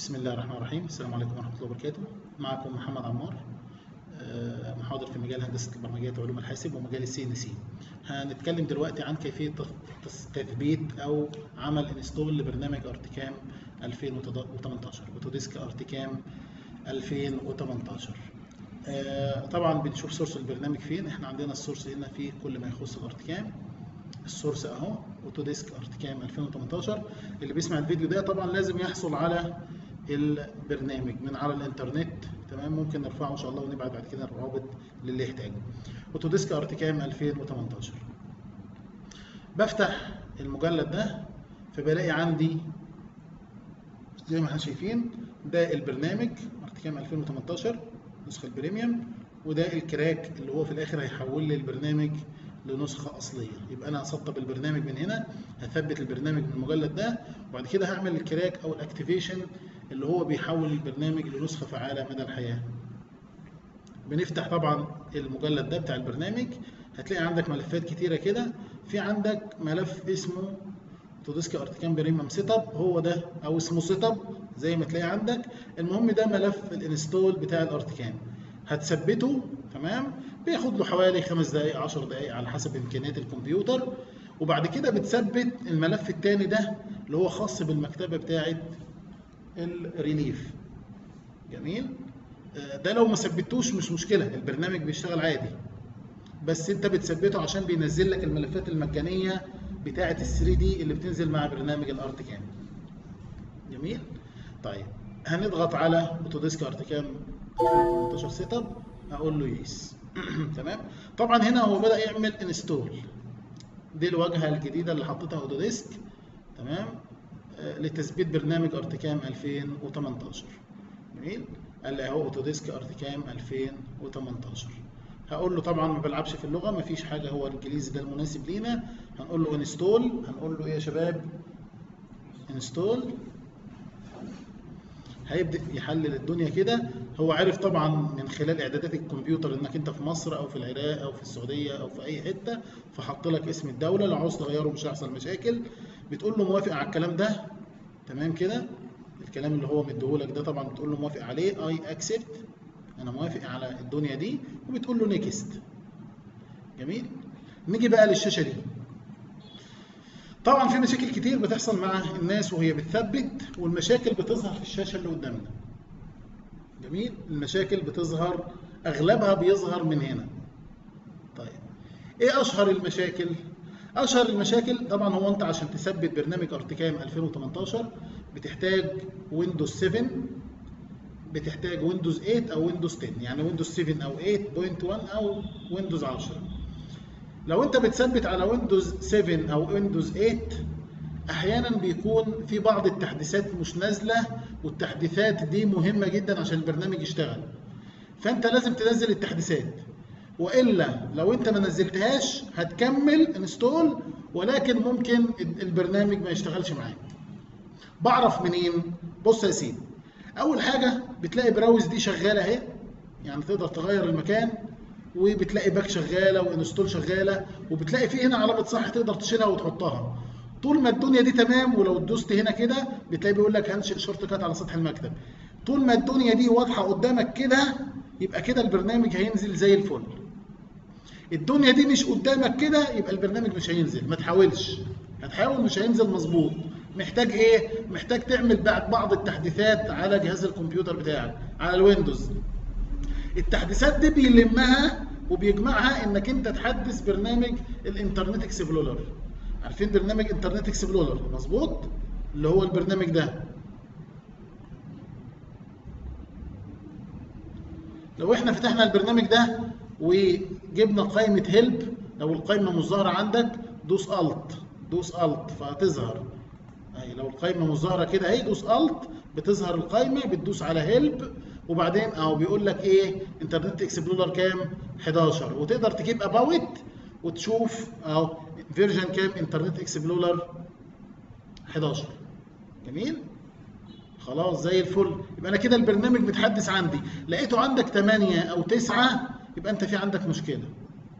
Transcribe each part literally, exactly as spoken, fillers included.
بسم الله الرحمن الرحيم. السلام عليكم ورحمة الله وبركاته. معكم محمد عمار، محاضر في مجال هندسة البرمجيات وعلوم الحاسب ومجال السي ان سي. هنتكلم دلوقتي عن كيفية تثبيت أو عمل انستول لبرنامج ارتكام ألفين وتمنتاشر، اوتوديسك ارتكام ألفين وتمنتاشر. طبعا بنشوف سورس البرنامج فين. احنا عندنا السورس هنا في كل ما يخص الارتكام. السورس اهو اوتوديسك ارتكام ألفين وتمنتاشر. اللي بيسمع الفيديو ده طبعا لازم يحصل على البرنامج من على الانترنت، تمام؟ ممكن نرفعه ان شاء الله ونبعت بعد كده الروابط للي يحتاجه. اوتوديسك ارتكام ألفين وتمنتاشر. بفتح المجلد ده فبلاقي عندي زي ما احنا شايفين ده البرنامج ارتكام ألفين وتمنتاشر نسخه البريميوم، وده الكراك اللي هو في الاخر هيحول لي البرنامج لنسخه اصليه. يبقى انا هسطب البرنامج من هنا، هثبت البرنامج من المجلد ده، وبعد كده هعمل الكراك او الاكتيفيشن اللي هو بيحول البرنامج لنسخه فعاله مدى الحياه. بنفتح طبعا المجلد ده بتاع البرنامج، هتلاقي عندك ملفات كتيره كده. في عندك ملف اسمه اوتوديسك ارتكام بريميوم سيت اب، هو ده، او اسمه سيت اب زي ما تلاقي عندك. المهم ده ملف الانستول بتاع الارتكام، هتثبته. تمام؟ بياخد له حوالي خمس دقائق عشر دقائق على حسب امكانيات الكمبيوتر. وبعد كده بتثبت الملف الثاني ده اللي هو خاص بالمكتبه بتاعه الريليف. جميل؟ ده لو ما ثبتوش مش مشكله، البرنامج بيشتغل عادي، بس انت بتثبته عشان بينزل لك الملفات المجانيه بتاعه ال ثري دي اللي بتنزل مع برنامج الارتكام. جميل؟ طيب هنضغط على اوتوديسك ارتكام ألفين وتمنتاشر سيت اب، هقول له يس. تمام؟ طبعا هنا هو بدأ يعمل انستول. دي الواجهه الجديده اللي حطيتها اوتوديسك، تمام؟ آه لتثبيت برنامج ارتكام ألفين وتمنتاشر. جميل؟ قال لي اهو اوتوديسك ارتكام ألفين وتمنتاشر. هقول له طبعا ما بلعبش في اللغه، ما فيش حاجه، هو الانجليزي ده المناسب لينا. هنقول له انستول، هنقول له ايه يا شباب؟ انستول. هيبدأ يحلل الدنيا كده. هو عارف طبعا من خلال اعدادات الكمبيوتر انك انت في مصر او في العراق او في السعوديه او في اي حته، فحط لك اسم الدوله. لو عاوز تغيره مش هيحصل مشاكل. بتقول له موافق على الكلام ده، تمام كده؟ الكلام اللي هو مديهولك ده طبعا بتقول له موافق عليه، اي اكسبت، انا موافق على الدنيا دي، وبتقول له نيكست. جميل؟ نيجي بقى للشاشه دي. طبعا في مشاكل كتير بتحصل مع الناس وهي بتثبت، والمشاكل بتظهر في الشاشه اللي قدامنا. جميل؟ المشاكل بتظهر، اغلبها بيظهر من هنا. طيب ايه اشهر المشاكل؟ اشهر المشاكل طبعا هو انت عشان تثبت برنامج ارتكام ألفين وتمنتاشر بتحتاج ويندوز سفن، بتحتاج ويندوز ثمانية او ويندوز عشرة، يعني ويندوز سفن او ثمانية نقطة واحد او ويندوز عشرة. لو انت بتثبت على ويندوز سفن او ويندوز ثمانية احيانا بيكون في بعض التحديثات مش نازله، والتحديثات دي مهمه جدا عشان البرنامج يشتغل. فانت لازم تنزل التحديثات، والا لو انت ما نزلتهاش هتكمل انستول ولكن ممكن البرنامج ما يشتغلش معاك. بعرف منين؟ بص يا سيدي، اول حاجه بتلاقي براوز دي شغاله اهي، يعني تقدر تغير المكان، وبتلاقي باك شغاله وانستول شغاله، وبتلاقي في هنا علامه صح تقدر تشيلها وتحطها. طول ما الدنيا دي تمام، ولو دوست هنا كده بتلاقي بيقول لك هنشئ شورت كات على سطح المكتب. طول ما الدنيا دي واضحه قدامك كده يبقى كده البرنامج هينزل زي الفل. الدنيا دي مش قدامك كده يبقى البرنامج مش هينزل. ما تحاولش، هتحاول مش هينزل مظبوط. محتاج ايه؟ محتاج تعمل بعض التحديثات على جهاز الكمبيوتر بتاعك على الويندوز. التحديثات دي بيلمها وبيجمعها انك انت تحدث برنامج الانترنت اكسبلورر. عارفين برنامج انترنت اكسبلورر؟ مظبوط، اللي هو البرنامج ده. لو احنا فتحنا البرنامج ده وجبنا قائمه هيلب، لو القائمه مش ظاهره عندك دوس الت، دوس الت فهتظهر اهي. لو القائمه مش ظاهره كده اهي دوس الت بتظهر القائمه، بتدوس على هيلب وبعدين اهو بيقول لك ايه؟ انترنت اكسبلورر كام؟ حداشر، وتقدر تجيب اباوت وتشوف اهو فيرجن كام انترنت اكسبلورر حداشر. جميل؟ خلاص زي الفل. يبقى انا كده البرنامج متحدث عندي. لقيته عندك ثمانية او تسعة يبقى انت في عندك مشكله،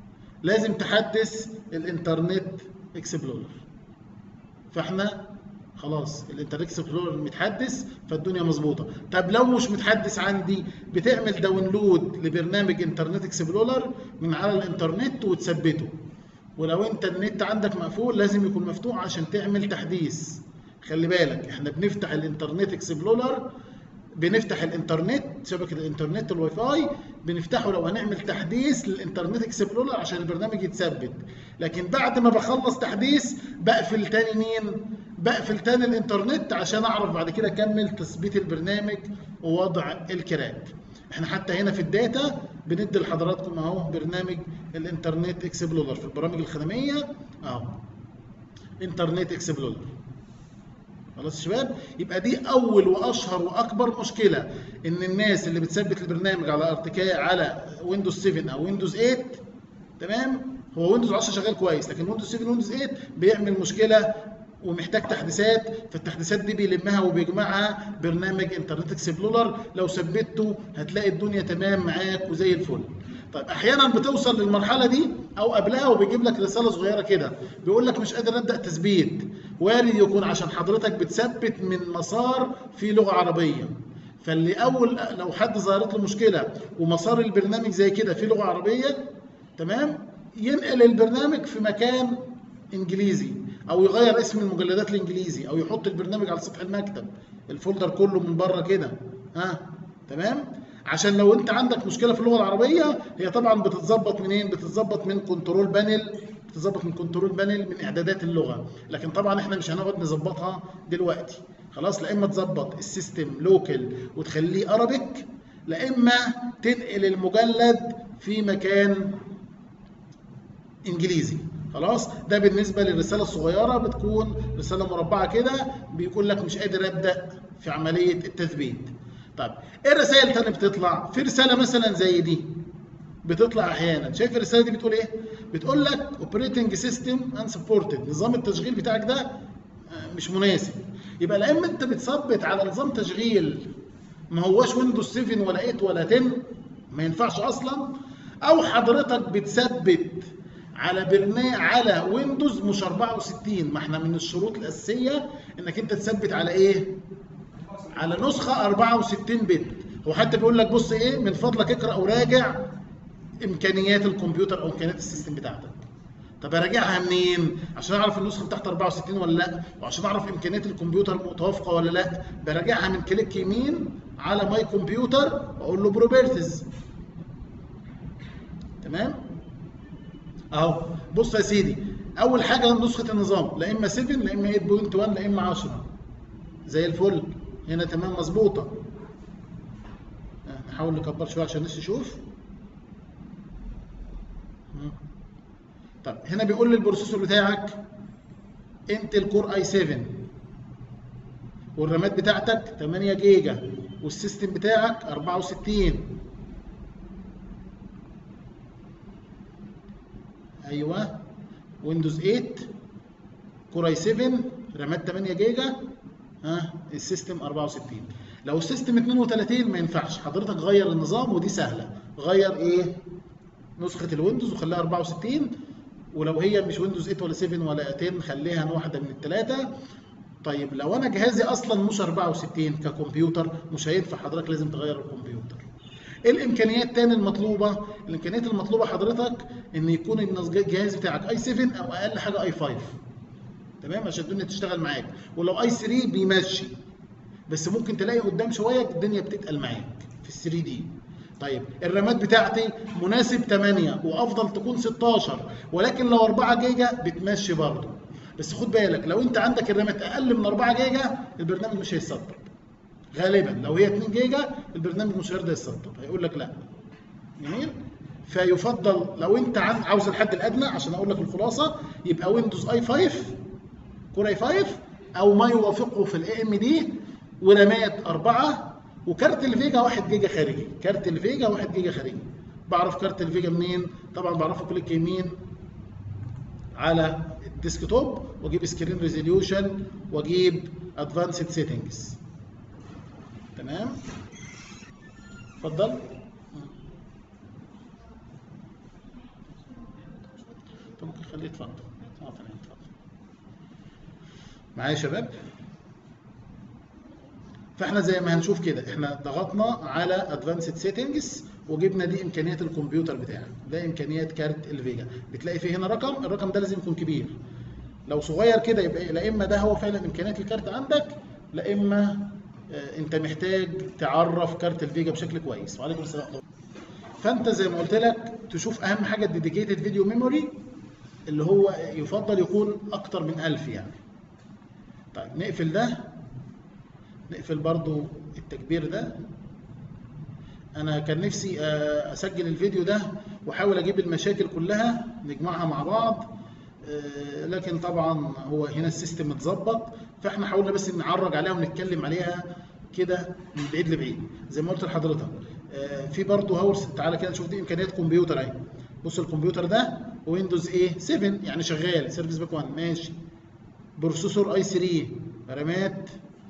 لازم تحدث الانترنت اكسبلورر. فاحنا خلاص الانترنت اكسبلورر متحدث فالدنيا مظبوطه. طب لو مش متحدث عندي، بتعمل داونلود لبرنامج انترنت اكسبلورر من على الانترنت وتثبته. ولو انت النت عندك مقفول لازم يكون مفتوح عشان تعمل تحديث. خلي بالك احنا بنفتح الانترنت اكسبلورر، بنفتح الانترنت شبكه الانترنت الواي فاي بنفتحه لو هنعمل تحديث للانترنت اكسبلورر عشان البرنامج يتثبت. لكن بعد ما بخلص تحديث بقفل تاني مين؟ بقفل تاني الانترنت عشان اعرف بعد كده اكمل تثبيت البرنامج ووضع الكراك. احنا حتى هنا في الداتا بندي لحضراتكم اهو برنامج الانترنت اكسبلورر في البرامج الخدميه اهو انترنت اكسبلورر. خلاص يا شباب، يبقى دي اول واشهر واكبر مشكله، ان الناس اللي بتثبت البرنامج على ارتكاء على ويندوز سبعة او ويندوز ثمانية، تمام، هو ويندوز عشرة شغال كويس لكن ويندوز سبعة ويندوز ثمانية بيعمل مشكله ومحتاج تحديثات، فالتحديثات دي بيلمها وبيجمعها برنامج انترنت اكسبلورر. لو ثبته هتلاقي الدنيا تمام معاك وزي الفل. طيب احيانا بتوصل للمرحله دي او قبلها وبيجيب لك رساله صغيره كده بيقول لك مش قادر ابدا تثبيت. وارد يكون عشان حضرتك بتثبت من مسار في لغه عربيه، فاللي اول لو حد ظهرت له مشكله ومسار البرنامج زي كده في لغه عربيه، تمام، ينقل البرنامج في مكان انجليزي او يغير اسم المجلدات الانجليزي او يحط البرنامج على سطح المكتب الفولدر كله من بره كده، ها، تمام، عشان لو انت عندك مشكله في اللغه العربيه هي طبعا بتتظبط منين؟ بتتظبط من كنترول بانل، بتتظبط من كنترول بانل من اعدادات اللغه، لكن طبعا احنا مش هنقعد نظبطها دلوقتي. خلاص، لا اما تظبط السيستم لوكال وتخليه ارابيك، لا اما تنقل المجلد في مكان انجليزي. خلاص، ده بالنسبه للرساله الصغيره، بتكون رساله مربعه كده بيقول لك مش قادر ابدا في عمليه التثبيت. طيب ايه الرسائل الثانيه بتطلع؟ في رساله مثلا زي دي بتطلع احيانا، شايف الرساله دي بتقول ايه؟ بتقول لك اوبريتنج سيستم انسبورتد، نظام التشغيل بتاعك ده مش مناسب. يبقى لا اما انت بتثبت على نظام تشغيل ما هواش ويندوز سبعة ولا ثمانية ولا عشرة، ما ينفعش اصلا، او حضرتك بتثبت على برنامج على ويندوز مش أربعة وستين. ما احنا من الشروط الاساسيه انك انت تثبت على ايه؟ على نسخه أربعة وستين بت. هو حتى بيقول لك بص ايه، من فضلك اقرا وراجع امكانيات الكمبيوتر او امكانيات السيستم بتاعتك. طب اراجعها منين؟ عشان اعرف النسخه بتاعت أربعة وستين ولا لا، وعشان اعرف امكانيات الكمبيوتر متوافقه ولا لا، براجعها من كليك يمين على ماي كمبيوتر واقول له بروبرتيز. تمام؟ اهو بص يا سيدي، اول حاجه نسخه النظام لا اما سبعة لا اما ثمانية نقطة واحد لا اما عشرة، زي الفل هنا تمام مظبوطه. نحاول نكبر شويه عشان الناس تشوف. طب هنا بيقول لي البروسيسور بتاعك انتل كور اي سبعة والرامات بتاعتك ثمانية جيجا والسيستم بتاعك أربعة وستين. ايوه، ويندوز ثمانية كور اي سبعة رامات ثمانية جيجا، ها، السيستم أربعة وستين. لو السيستم اثنين وثلاثين ما ينفعش، حضرتك غير النظام ودي سهله، غير ايه؟ نسخه الويندوز وخليها أربعة وستين، ولو هي مش ويندوز ثمانية ولا سبعة ولا عشرة خليها واحده من الثلاثه. طيب لو انا جهازي اصلا مش أربعة وستين ككمبيوتر مش هينفع، حضرتك لازم تغير الكمبيوتر. ايه الامكانيات الثانيه المطلوبه؟ الامكانيات المطلوبه حضرتك ان يكون الجهاز بتاعك اي سبعة او اقل حاجه اي خمسة، تمام، عشان الدنيا تشتغل معاك. ولو اي ثلاثة بيمشي، بس ممكن تلاقي قدام شويه الدنيا بتتقل معاك في ال ثري دي. طيب الرامات بتاعتي مناسب ثمانية وافضل تكون ستاشر، ولكن لو أربعة جيجا بتمشي برضه. بس خد بالك لو انت عندك الرامات اقل من أربعة جيجا البرنامج مش هيتسطب غالبا. لو هي اتنين جيجا البرنامج مش هيرضى يتسطب، هيقول لك لا. جميل. فيفضل لو انت عاوز الحد الادنى عشان اقول لك الخلاصه يبقى ويندوز اي خمسة كور اي خمسة او ما يوافقه في الاي ام دي، ورامات أربعة، وكارت الفيجا واحد جيجا خارجي. كارت الفيجا واحد جيجا خارجي. بعرف كارت الفيجا منين؟ طبعا بعرفه كليك يمين على الديسكتوب واجيب سكرين ريزوليوشن واجيب ادفانسد سيتنجز. تمام؟ اتفضل. ممكن خليه يتفضل. اه تمام اتفضل. معايا يا شباب؟ فاحنا زي ما هنشوف كده احنا ضغطنا على ادفانسد سيتنجز وجبنا دي امكانيات الكمبيوتر بتاعك، ده امكانيات كارت الفيجا. بتلاقي فيه هنا رقم، الرقم ده لازم يكون كبير. لو صغير كده يبقى لا اما ده هو فعلا امكانيات الكارت عندك، لا اما آه انت محتاج تعرف كارت الفيجا بشكل كويس. وعليكم السلام. فانت زي ما قلت لك تشوف اهم حاجه الديديكيتد فيديو ميموري اللي هو يفضل يكون اكتر من ألف يعني. طيب نقفل ده، نقفل برضو التكبير ده. انا كان نفسي اسجل الفيديو ده واحاول اجيب المشاكل كلها نجمعها مع بعض، لكن طبعا هو هنا السيستم متظبط، فاحنا حاولنا بس نعرج عليها ونتكلم عليها كده من بعيد لبعيد. زي ما قلت لحضرتك في برضه هورس، تعالى كده نشوف دي امكانيات كمبيوتر اهي. بص الكمبيوتر ده ويندوز ايه سبعة يعني شغال، سيرفيس باك واحد ماشي، بروسيسور اي ثلاثة، رامات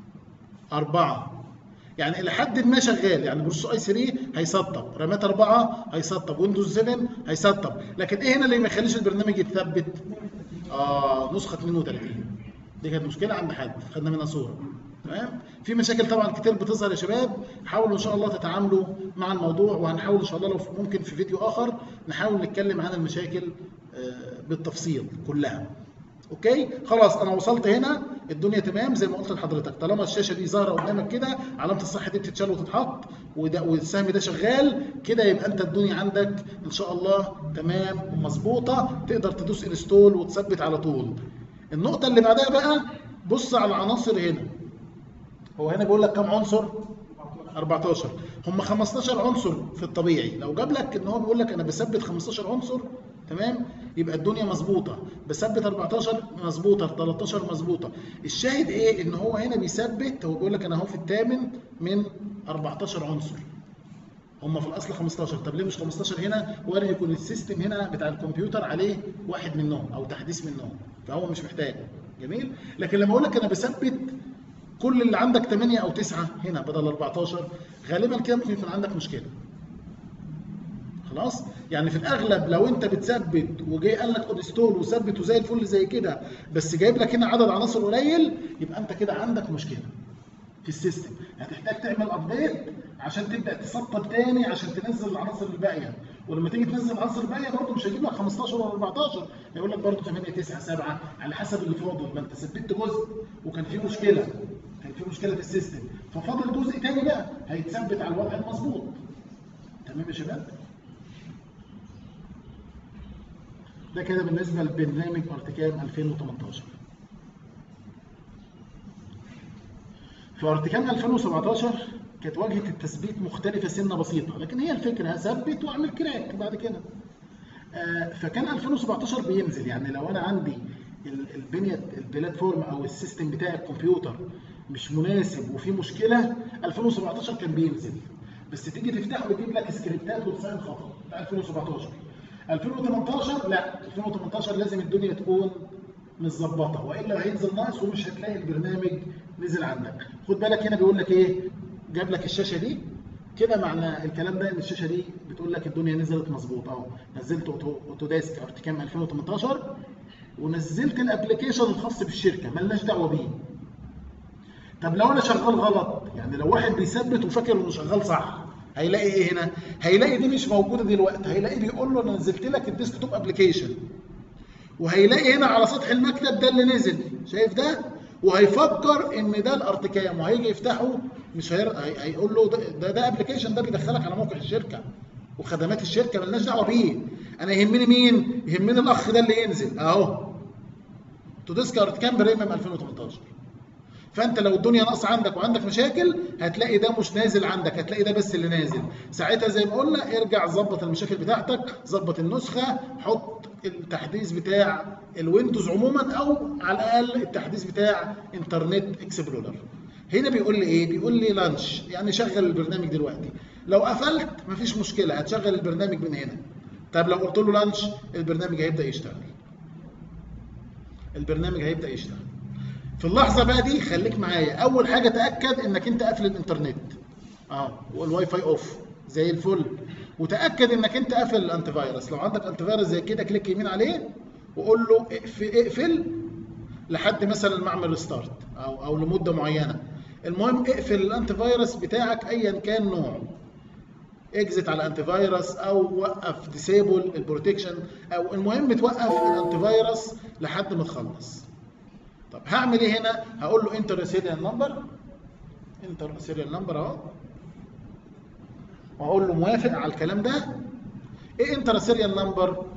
أربعة، يعني الى حد ما شغال. يعني بروسيسور اي ثلاثة هيسطب، رامات أربعة هيسطب، ويندوز سبعة هيسطب. لكن ايه هنا اللي ما يخليش البرنامج يتثبت؟ اه نسخه اتنين وتلاتين دي كانت مشكله عند حد، خدنا منها صوره. تمام. في مشاكل طبعا كتير بتظهر يا شباب، حاولوا ان شاء الله تتعاملوا مع الموضوع، وهنحاول ان شاء الله لو ممكن في فيديو اخر نحاول نتكلم عن المشاكل بالتفصيل كلها. اوكي خلاص انا وصلت هنا، الدنيا تمام زي ما قلت لحضرتك. طالما الشاشه دي ظاهره قدامك كده، علامه الصح دي بتتشال وتتحط، وده والسهم ده شغال كده، يبقى انت الدنيا عندك ان شاء الله تمام ومظبوطه، تقدر تدوس انستول وتثبت على طول. النقطه اللي بعدها بقى بص على العناصر هنا. هو هنا بيقول لك كام عنصر؟ أربعتاشر. هم خمستاشر عنصر في الطبيعي. لو جاب لك ان هو بيقول لك انا بثبت خمستاشر عنصر تمام، يبقى الدنيا مظبوطه. بثبت أربعتاشر مظبوطه، تلتاشر مظبوطه. الشاهد ايه؟ ان هو هنا بيثبت، هو بيقول لك انا اهو في الثامن من أربعتاشر عنصر. هم في الاصل خمستاشر، طب ليه مش خمستاشر هنا؟ وارد يكون السيستم هنا بتاع الكمبيوتر عليه واحد منهم او تحديث منهم، فهو مش محتاج. جميل. لكن لما اقول لك انا بثبت كل اللي عندك تمانية او تسعة هنا بدل أربعتاشر، غالبا كده ممكن يكون عندك مشكله. خلاص؟ يعني في الاغلب لو انت بتثبت وجاي قال لك انستول وثبت وزي الفل زي كده، بس جايب لك هنا عدد عناصر قليل، يبقى انت كده عندك مشكله في السيستم. هتحتاج تعمل ابديت عشان تبدا تسطب تاني عشان تنزل العناصر الباقيه. ولما تيجي تنزل العناصر الباقيه برضه مش هيجيب لك خمستاشر ولا أربعتاشر، هيقول لك برضه تمانية تسعة سبعة على حسب اللي فاضل. ما انت ثبتت جزء وكان في مشكله، كان في مشكله في السيستم، ففاضل جزء تاني بقى هيتثبت على الوضع المظبوط. تمام يا شباب؟ ده كده بالنسبه لبرنامج ارتكام ألفين وتمنتاشر. في ارتكام ألفين وسبعتاشر كانت واجهه التثبيت مختلفه سنه بسيطه، لكن هي الفكره هثبت واعمل كراك بعد كده. آه فكان ألفين وسبعتاشر بينزل، يعني لو انا عندي البنيه البلاتفورم او السيستم بتاع الكمبيوتر مش مناسب وفي مشكله، ألفين وسبعتاشر كان بينزل. بس تيجي تفتحه يجيب لك سكريبتات وتساعد خطا بتاع ألفين وسبعتاشر. ألفين وتمنتاشر لا، ألفين وتمنتاشر لازم الدنيا تكون متظبطه، والا هينزل ناقص ومش هتلاقي البرنامج نزل عندك. خد بالك هنا بيقول لك ايه؟ جاب لك الشاشه دي كده، معنى الكلام ده ان الشاشه دي بتقول لك الدنيا نزلت مظبوط اهو. نزلت اوتوديسك ارتكام ألفين وتمنتاشر ونزلت الابلكيشن الخاص بالشركه مالناش دعوه بيه. طب لو انا شغال غلط، يعني لو واحد بيثبت وفاكر انه شغال صح، هيلاقي ايه هنا؟ هيلاقي دي مش موجوده دلوقتي، هيلاقي بيقول له انا نزلت لك الديسك توب ابلكيشن، وهيلاقي هنا على سطح المكتب ده اللي نزل، شايف ده؟ وهيفكر ان ده الارتكام، وهيجي يفتحه مش هير... هيقول له ده ده ابلكيشن، ده بيدخلك على موقع الشركه وخدمات الشركه مالناش دعوه بيه. انا يهمني مين؟ يهمني الاخ ده اللي ينزل اهو اوتوديسك ارتكام بريميوم ألفين وتمنتاشر. فانت لو الدنيا ناقصه عندك وعندك مشاكل هتلاقي ده مش نازل عندك، هتلاقي ده بس اللي نازل. ساعتها زي ما قلنا ارجع ظبط المشاكل بتاعتك، ظبط النسخه، حط التحديث بتاع الويندوز عموما او على الاقل التحديث بتاع انترنت اكسبلورر. هنا بيقول لي ايه؟ بيقول لي لانش، يعني شغل البرنامج دلوقتي. لو قفلت مفيش مشكله، هتشغل البرنامج من هنا. طب لو قلت له لانش البرنامج هيبدا يشتغل. البرنامج هيبدا يشتغل. في اللحظه بقى دي خليك معايا، اول حاجه تاكد انك انت قافل الانترنت اهو والواي فاي اوف زي الفل، وتاكد انك انت قافل الانتي فايروس. لو عندك انتي فايروس زي كده كليك يمين عليه وقول له اقفل لحد مثلا ما اعمل ريستارت او او لمده معينه. المهم اقفل الانتي فيروس بتاعك ايا كان نوعه، اكزت على الانتي فيروس او وقف ديسيبل البروتكشن، او المهم توقف الانتي فيروس لحد ما تخلص. طب هعمل ايه هنا؟ هقول له انتر سيريال نمبر، انتر سيريال نمبر اهو، واقول له موافق على الكلام ده. ايه انتر سيريال نمبر؟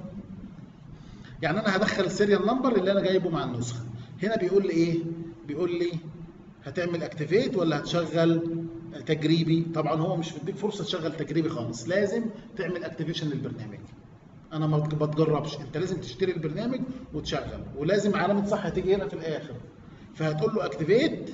يعني انا هدخل السيريال نمبر اللي انا جايبه مع النسخه. هنا بيقول لي ايه؟ بيقول لي هتعمل اكتيفيت ولا هتشغل تجريبي؟ طبعا هو مش مديك فرصه تشغل تجريبي خالص، لازم تعمل اكتيفيشن للبرنامج. انا ما بتجربش، انت لازم تشتري البرنامج وتشغل، ولازم علامه صح هتيجي هنا في الاخر. فهتقول له اكتيفيت.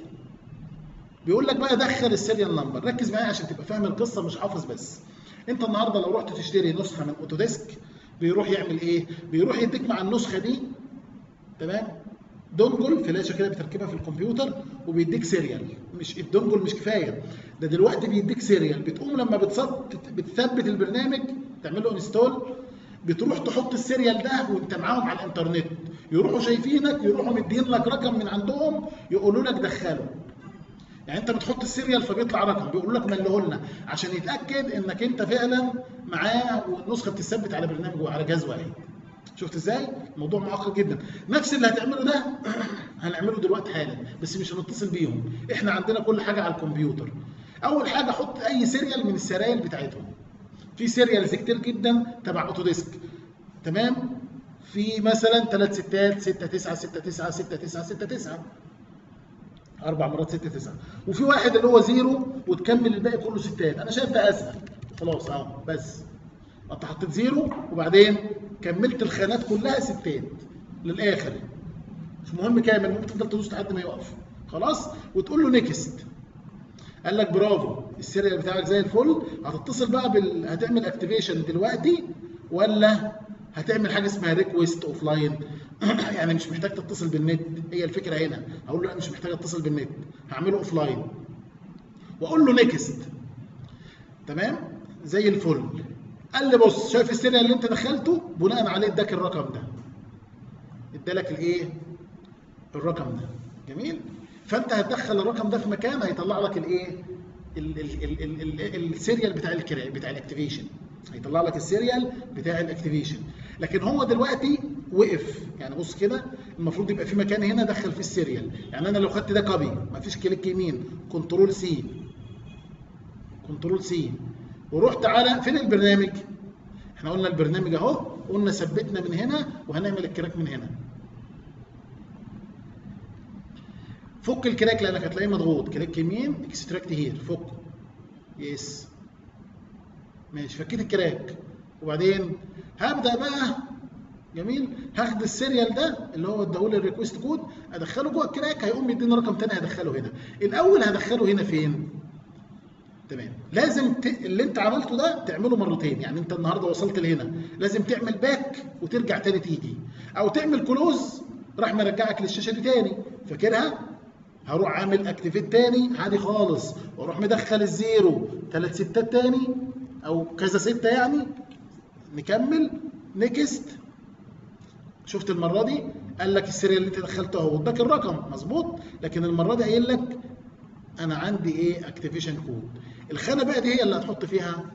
بيقول لك بقى دخل السيريال نمبر. ركز معايا عشان تبقى فاهم القصه مش حافظ بس. انت النهارده لو رحت تشتري نسخه من اوتوديسك بيروح يعمل ايه؟ بيروح يديك مع النسخه دي تمام دونجل فلاشه كده بتركبها في الكمبيوتر وبيديك سيريال. مش الدونجل مش كفايه، ده دلوقتي بيديك سيريال. بتقوم لما بتثبت البرنامج تعمل له انستول، بتروح تحط السيريال ده وانت معاهم على الانترنت، يروحوا شايفينك، يروحوا مدين لك رقم من عندهم يقولوا لك دخله. يعني انت بتحط السيريال فبيطلع رقم بيقولوا لك مليه لنا عشان يتاكد انك انت فعلا معاه والنسخه بتثبت على برنامج وعلى جهاز واحد. شفت ازاي؟ الموضوع معقد جدا. نفس اللي هتعمله ده هنعمله دلوقتي حالا، بس مش هنتصل بيهم، احنا عندنا كل حاجه على الكمبيوتر. اول حاجه حط اي سيريال من السرايل بتاعتهم. في سيريالز كتير جدا تبع اوتوديسك تمام؟ في مثلا ثلاث ستات ستة تسعة ستة تسعة ستة تسعة ستة تسعة، اربع مرات ستة تسعة، وفي واحد اللي هو زيرو وتكمل الباقي كله ستات. انا شايف ده اسهل. خلاص اهو، بس انت حطيت زيرو وبعدين كملت الخانات كلها ستات للاخر، مش مهم كامل، ممكن تفضل تدوس لحد ما يقف. خلاص، وتقول له نيكست. قال لك برافو السيريال بتاعك زي الفل. هتتصل بقى بال... هتعمل اكتيفيشن دلوقتي ولا هتعمل حاجه اسمها ريكويست اوف لاين؟ يعني مش محتاج تتصل بالنت. هي الفكره هنا، هقول له لا مش محتاج اتصل بالنت، هعمله اوف لاين واقول له نيكست. تمام زي الفل. قال لي بص، شايف السيريال اللي انت دخلته؟ بناء عليه اداك الرقم ده، ادالك الايه؟ الرقم ده. جميل. فانت هتدخل الرقم ده في مكان هيطلع لك الايه؟ السيريال بتاع الكرا بتاع الاكتيفيشن، هيطلع لك السيريال بتاع الاكتيفيشن. لكن هو دلوقتي وقف. يعني بص كده، المفروض يبقى في مكان هنا دخل فيه السيريال. يعني انا لو خدت ده كوبي مفيش كليك يمين، كنترول سي، كنترول سي، ورحت على فين البرنامج؟ احنا قلنا البرنامج اهو، قلنا ثبتنا من هنا وهنعمل الكراك من هنا. فك الكراك لانك هتلاقيه مضغوط، كليك يمين اكستراكت هير، فكه. يس ماشي، فكيت الكراك. وبعدين هبدا بقى جميل، هاخد السيريال ده اللي هو اداهولي الريكوست كود، ادخله جوه الكراك، هيقوم يديني رقم ثاني هدخله هنا. الاول هدخله هنا فين؟ تمام. لازم ت... اللي انت عملته ده تعمله مرتين. يعني انت النهارده وصلت لهنا، لازم تعمل باك وترجع تاني تيجي، او تعمل كلوز راح مرجعك للشاشه دي تاني. فاكرها؟ هروح عامل اكتيفيت تاني عادي خالص، واروح مدخل الزيرو ثلاث ستات تاني او كذا سته يعني. نكمل نيكست. شفت المره دي قال لك السيريال اللي انت دخلته اهو، اداك الرقم مظبوط، لكن المره دي قايل لك انا عندي ايه؟ اكتيفيشن كود. الخانه بقى دي هي اللي هتحط فيها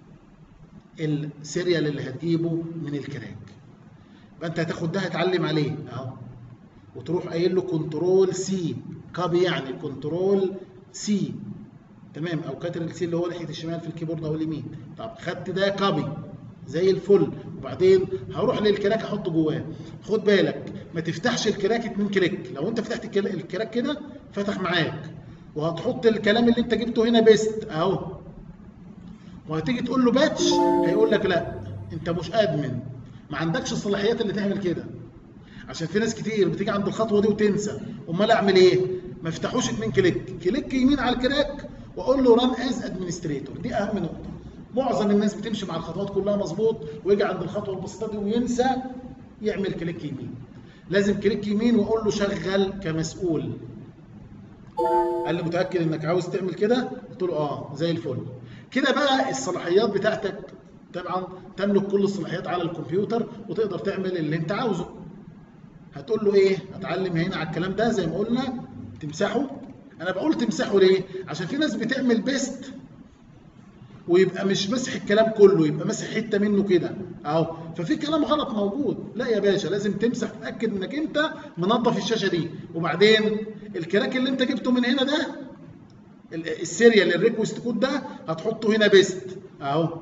السيريال اللي هتجيبه من الكراك. فانت هتاخد ده هتعلم عليه اهو، وتروح قايل له كنترول سي كوبي، يعني كنترول سي تمام، او كاترل سي اللي هو ناحيه الشمال في الكيبورد او اليمين. طب خدت ده كوبي زي الفل، وبعدين هروح للكراك احطه جواه. خد بالك ما تفتحش الكراك اتنين كليك. لو انت فتحت الكراك كده فتح معاك، وهتحط الكلام اللي انت جبته هنا بيست اهو، وهتيجي تقول له باتش هيقول لك لا انت مش ادمن، ما عندكش الصلاحيات اللي تعمل كده. عشان في ناس كتير بتيجي عند الخطوه دي وتنسى. امال اعمل ايه؟ ما افتحوش اتنين كليك، كليك يمين على الكراك واقول له ران از ادمنستريتور. دي اهم نقطه. معظم الناس بتمشي مع الخطوات كلها مظبوط، ويجي عند الخطوه البسيطه دي وينسى يعمل كليك يمين. لازم كليك يمين واقول له شغل كمسؤول. قال لي متاكد انك عاوز تعمل كده؟ قلت له اه زي الفل. كده بقى الصلاحيات بتاعتك طبعا تملك كل الصلاحيات على الكمبيوتر، وتقدر تعمل اللي انت عاوزه. هتقول له ايه؟ هتعلم هنا على الكلام ده زي ما قلنا، تمسحه انا بقول تمسحه ليه؟ عشان في ناس بتعمل بيست ويبقى مش مسح الكلام كله، يبقى مسح حته منه كده اهو، ففي كلام غلط موجود. لا يا باشا، لازم تمسح، تتاكد انك انت منظف الشاشه دي. وبعدين الكراك اللي انت جبته من هنا ده، السيريال الريكوست كود ده، هتحطه هنا بيست اهو،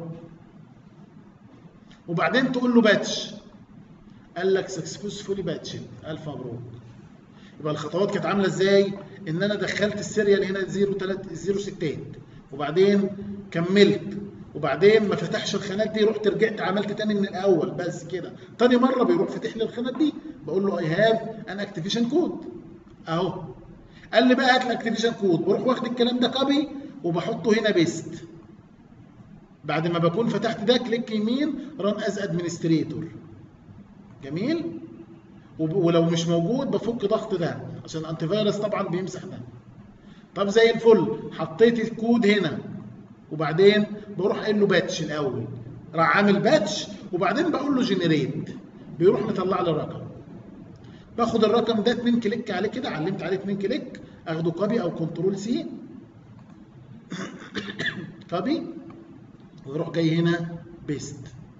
وبعدين تقول له باتش. قال لك سكسسفولي باتش، الف مبروك. يبقى الخطوات كانت عامله ازاي؟ ان انا دخلت السيريال هنا صفر ستات، وبعدين كملت، وبعدين ما فتحش الخانات دي، رحت رجعت عملت تاني من الاول، بس كده. تاني مره بيروح فاتح لي الخانات دي، بقول له اي هاف ان اكتيفيشن كود اهو. قال لي بقى هات الاكتيفيشن كود، بروح واخد الكلام ده كوبي وبحطه هنا بيست. بعد ما بكون فتحت ده، كليك يمين ران از ادمنستريتور. جميل. ولو مش موجود بفك ضغط ده، عشان الانتي فيروس طبعا بيمسح ده. طب زي الفل، حطيت الكود هنا، وبعدين بروح قايل له باتش الاول، راح عامل باتش، وبعدين بقول له جنريت، بيروح مطلع لي الرقم. باخد الرقم ده اتنين كليك عليه كده، علمت عليه اتنين كليك، اخده كوبي او كنترول سي، كوبي، ويروح جاي هنا بيست.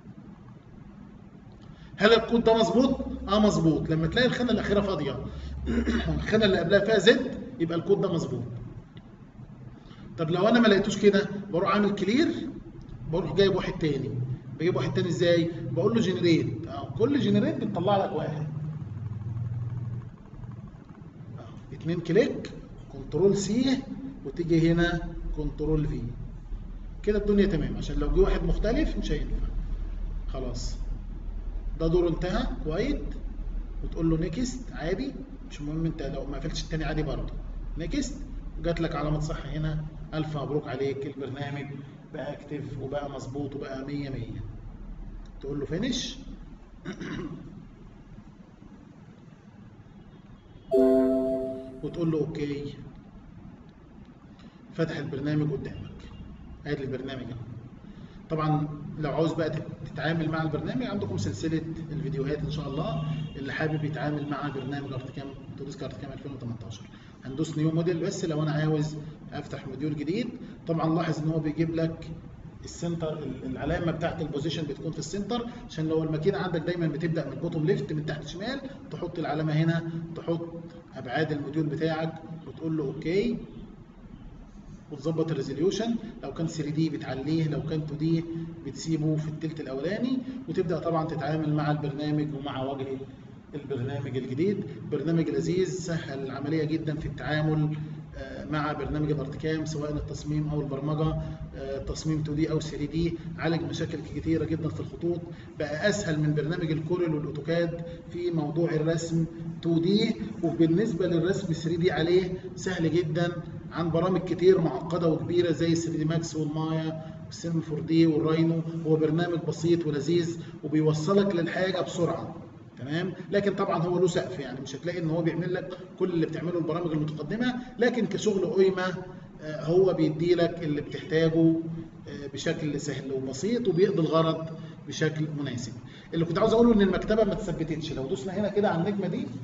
هل الكود ده مظبوط؟ اه مظبوط. لما تلاقي الخانه الاخيره فاضيه والخانه اللي قبلها فيها زد، يبقى الكود ده مظبوط. طب لو انا ما لقيتوش كده، بروح عامل كلير، بروح جايب واحد تاني. بجيب واحد تاني ازاي؟ بقول له جنريت، اه كل جنريت بتطلع لك واحد. اه اتنين كليك، كنترول سي، وتيجي هنا كنترول في. كده الدنيا تمام، عشان لو جه واحد مختلف مش هينفع. خلاص ده دوره انتهى. كويت، وتقول له نيكست عادي، مش مهم. انت لو ما قفلتش التاني عادي برضه نيكست، جات لك علامه صح هنا، الف مبروك عليك، البرنامج بقى اكتف وبقى مظبوط وبقى مية مية. تقول له فينيش وتقول له اوكي. فتح البرنامج قدامك، ادي البرنامج اهو. طبعا لو عاوز بقى تتعامل مع البرنامج، عندكم سلسله الفيديوهات ان شاء الله. اللي حابب يتعامل مع برنامج ارتكام اوتوديسك ارتكام ألفين وتمنتاشر، هندوس نيو موديل. بس لو انا عاوز افتح موديول جديد، طبعا لاحظ ان هو بيجيب لك السنتر، العلامه بتاعت البوزيشن بتكون في السنتر، عشان لو الماكينه عندك دايما بتبدا من البوتوم ليفت، من تحت شمال، تحط العلامه هنا، تحط ابعاد الموديول بتاعك، وتقول له اوكي، وتظبط الريزوليوشن. لو كان ثري دي بتعليه، لو كان تو دي بتسيبه في الثلث الاولاني، وتبدا طبعا تتعامل مع البرنامج ومع واجهه البرنامج الجديد. برنامج لذيذ، سهل العمليه جدا في التعامل مع برنامج الارتكام، سواء التصميم او البرمجه، تصميم تو دي او ثري دي. عالج مشاكل كتيره جدا في الخطوط، بقى اسهل من برنامج الكورل والاوتوكاد في موضوع الرسم تو دي، وبالنسبه للرسم ثري دي عليه سهل جدا عن برامج كتير معقده وكبيره زي ثري دي ماكس والمايا والسيم فور دي والراينو. هو برنامج بسيط ولذيذ وبيوصلك للحاجه بسرعه، تمام. لكن طبعا هو له سقف، يعني مش هتلاقي ان هو بيعمل لك كل اللي بتعمله البرامج المتقدمه، لكن كشغل قيمه هو بيدي لك اللي بتحتاجه بشكل سهل وبسيط، وبيقضي الغرض بشكل مناسب. اللي كنت عاوز اقوله ان المكتبه ما اتثبتتش. لو دوسنا هنا كده على النجمه دي،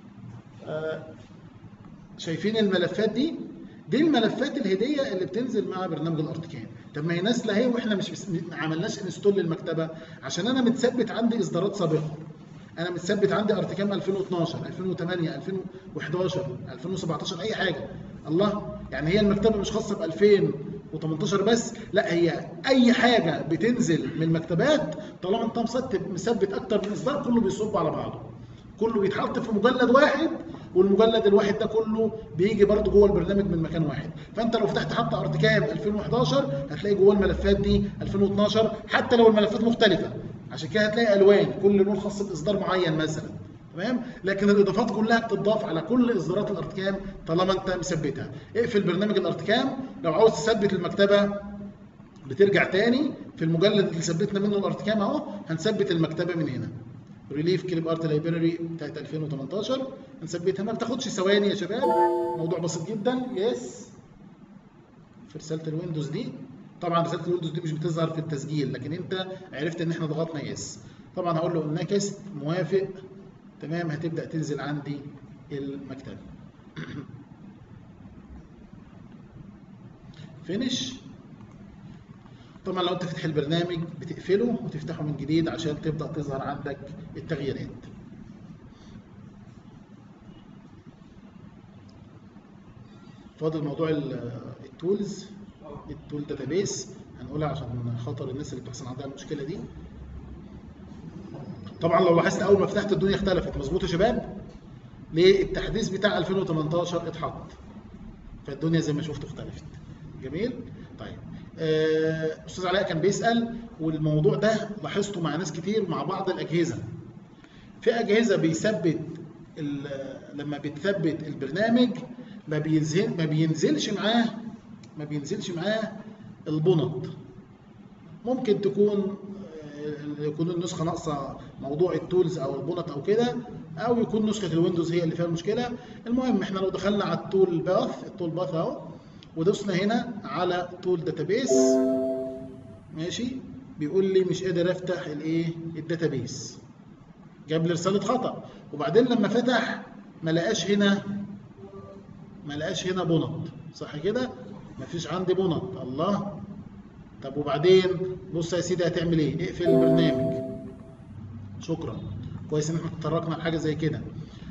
شايفين الملفات دي؟ دي الملفات الهديه اللي بتنزل مع برنامج الارتكام. طب ما هي نازله اهي واحنا مش ما عملناش انستول للمكتبه، عشان انا متثبت عندي اصدارات سابقه. انا متثبت عندي ارتكام ألفين واتناشر، ألفين وتمانية، ألفين وحداشر، ألفين وسبعتاشر، اي حاجه. الله، يعني هي المكتبه مش خاصه ب ألفين وتمنتاشر بس، لا، هي اي حاجه بتنزل من المكتبات طالما انت مثبت اكتر من اصدار، كله بيصب على بعضه، كله بيتحط في مجلد واحد، والمجلد الواحد ده كله بيجي برده جوه البرنامج من مكان واحد. فانت لو فتحت حتى ارتكام ألفين وحداشر، هتلاقي جوه الملفات دي ألفين واتناشر، حتى لو الملفات مختلفه. عشان كده هتلاقي الوان، كل لون خاص باصدار معين مثلا، تمام. لكن الاضافات كلها بتضاف على كل اصدارات الارتكام طالما انت مثبتها. اقفل برنامج الارتكام. لو عاوز تثبت المكتبه، بترجع تاني في المجلد اللي ثبتنا منه الارتكام اهو، هنثبت المكتبه من هنا. ريليف كليب ارت لايبراري بتاعت ألفين وتمنتاشر، هنثبتها، ما بتاخدش ثواني يا شباب، موضوع بسيط جدا. يس، في رساله الويندوز دي. طبعا رساله الويندوز دي مش بتظهر في التسجيل، لكن انت عرفت ان احنا ضغطنا يس. طبعا هقول له نكست، موافق، تمام. هتبدا تنزل عندي المكتبه. فينش. طبعا لو انت فاتح البرنامج بتقفله وتفتحه من جديد عشان تبدا تظهر عندك التغييرات. فاضل موضوع التولز، التول داتابيس هنقولها عشان خاطر الناس اللي بتحصل عندها المشكله دي. طبعا لو لاحظت اول ما فتحت الدنيا اختلفت، مظبوط يا شباب؟ ليه؟ التحديث بتاع ألفين وتمنتاشر اتحط، فالدنيا زي ما شفتوا اختلفت. جميل؟ طيب آه، استاذ علاء كان بيسال، والموضوع ده لاحظته مع ناس كتير مع بعض الاجهزه. في اجهزه بيثبت لما بتثبت البرنامج ما بينزل ما بينزلش معاه ما بينزلش معاه البنط. ممكن تكون يكون النسخه ناقصه موضوع التولز او البنط او كده، او يكون نسخه الويندوز هي اللي فيها المشكله. المهم احنا لو دخلنا على التول باث، التول باث اهو، ودوسنا هنا على تول داتابيس، ماشي، بيقول لي مش قادر افتح الايه الداتابيس، جاب لي رساله خطا. وبعدين لما فتح ما لقاش هنا ما لقاش هنا بنط، صح كده؟ مفيش عندي بنط. الله، طب وبعدين بص يا سيدي هتعمل ايه؟ اقفل البرنامج. شكرا، كويس ان احنا اتطرقنا لحاجه زي كده.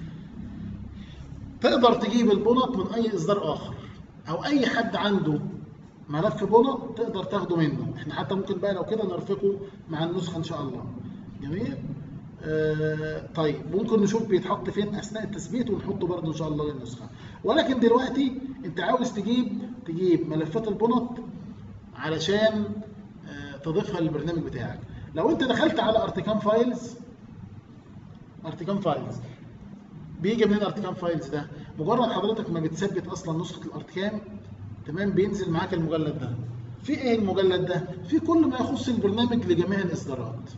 تقدر تجيب البنط من اي اصدار اخر، او اي حد عنده ملف بنط تقدر تاخده منه. احنا حتى ممكن بقى لو كده نرفقه مع النسخه ان شاء الله. جميل. آه طيب ممكن نشوف بيتحط فين اثناء التثبيت ونحطه برضه ان شاء الله للنسخه. ولكن دلوقتي انت عاوز تجيب تجيب ملفات البنط علشان آه تضيفها للبرنامج بتاعك. لو انت دخلت على ارتكام فايلز، ارتكام فايلز بيجي منين ارتكام فايلز ده؟ مجرد حضرتك ما بتثبت اصلا نسخه الارتكام، تمام، بينزل معاك المجلد ده. في ايه المجلد ده؟ في كل ما يخص البرنامج لجميع الاصدارات.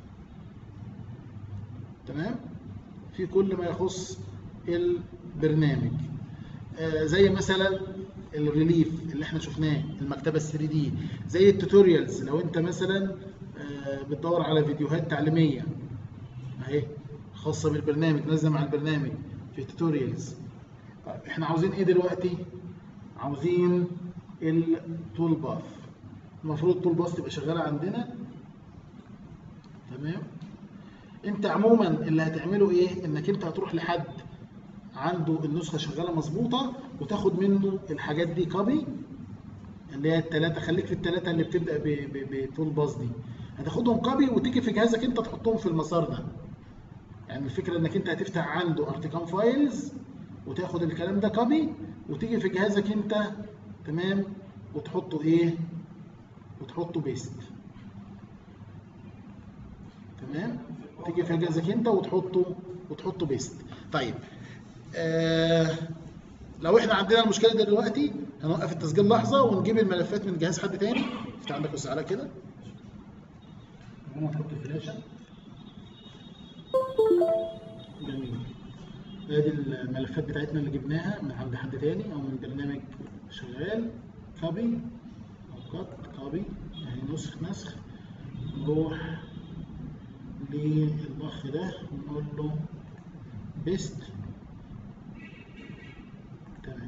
تمام؟ في كل ما يخص البرنامج. آه زي مثلا الريليف اللي احنا شفناه، المكتبه ثري دي، زي التوتوريالز لو انت مثلا آه بتدور على فيديوهات تعليميه اهي خاصه بالبرنامج نازله مع البرنامج في توتوريالز. طيب احنا عاوزين ايه دلوقتي؟ عاوزين التول باث. المفروض التول باث تبقى شغاله عندنا. تمام؟ انت عموما اللي هتعمله ايه؟ انك انت هتروح لحد عنده النسخه شغاله مظبوطه وتاخد منه الحاجات دي كوبي، اللي هي الثلاثه، خليك في الثلاثه اللي بتبدا بتول باث دي، هتاخدهم كوبي وتيجي في جهازك انت تحطهم في المسار ده. يعني الفكره انك انت هتفتح عنده ارتكام فايلز وتاخد الكلام ده كوبي وتيجي في جهازك انت، تمام، وتحطه ايه؟ وتحطه بيست. تمام؟ تيجي في جهازك انت وتحطه وتحطه بيست. طيب آه لو احنا عندنا المشكله دي دلوقتي هنوقف التسجيل لحظه ونجيب الملفات من جهاز حد تاني. افتح عندك بص على كده، هنحط الفلاشه. جميل. ادي الملفات بتاعتنا اللي جبناها من عند حد تاني او من برنامج شغال. كوبي او كات كوبي، يعني نسخ نسخ. نروح للاخ ده ونقول له بيست. تمام،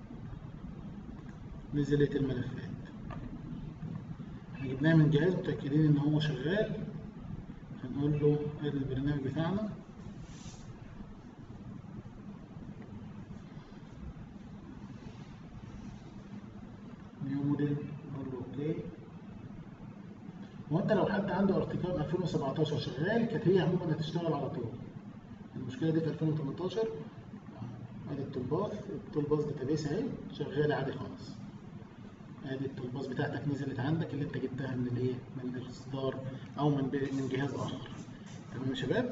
نزلت الملفات. احنا جبناها من جهاز متاكدين ان هو شغال. هنقول له ادي البرنامج بتاعنا. نيو موديل، نقول له اوكي. وانت لو حد عنده ارتكاب ألفين وسبعتاشر شغال كانت هي عموما هتشتغل على طول. المشكله دي في ألفين وتمنتاشر. ادي التول باث، التول باث داتابيس اهي شغاله عادي خالص. ادي التول باث بتاعتك نزلت عندك اللي انت جبتها من الايه؟ من الاصدار او من من جهاز اخر. تمام يا شباب؟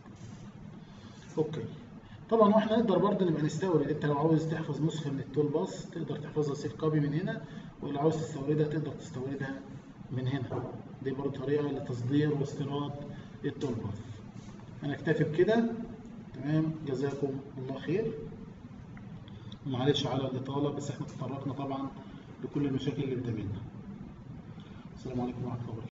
اوكي. طبعا واحنا نقدر برضه نبقى نستورد. انت لو عاوز تحفظ نسخه من التول باث تقدر تحفظها سيف كوبي من هنا، ولو عاوز تستوردها تقدر تستوردها من هنا. دي برضه طريقه لتصدير واستيراد التول باث. انا اكتفي بكده. تمام، جزاكم الله خير. معلش على الاطاله، بس احنا تطرقنا طبعا لكل المشاكل اللي بتقابلنا. السلام عليكم ورحمه الله وبركاته.